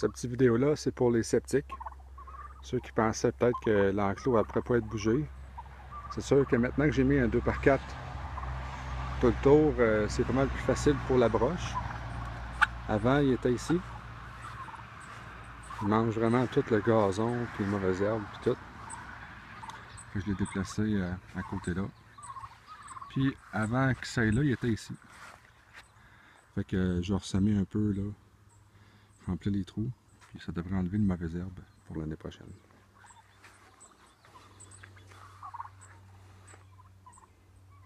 Cette petite vidéo-là, c'est pour les sceptiques. Ceux qui pensaient peut-être que l'enclos ne pourrait pas être bougé. C'est sûr que maintenant que j'ai mis un 2x4 tout le tour, c'est pas mal plus facile pour la broche. Avant, il était ici. Il mange vraiment tout le gazon, puis les mauvaises herbes, puis tout. Fait que je l'ai déplacé à côté là. Puis avant qu'il s'aille là, il était ici. Fait que je vais ressemer un peu là, remplir les trous, puis ça devrait enlever une mauvaise herbe pour l'année prochaine.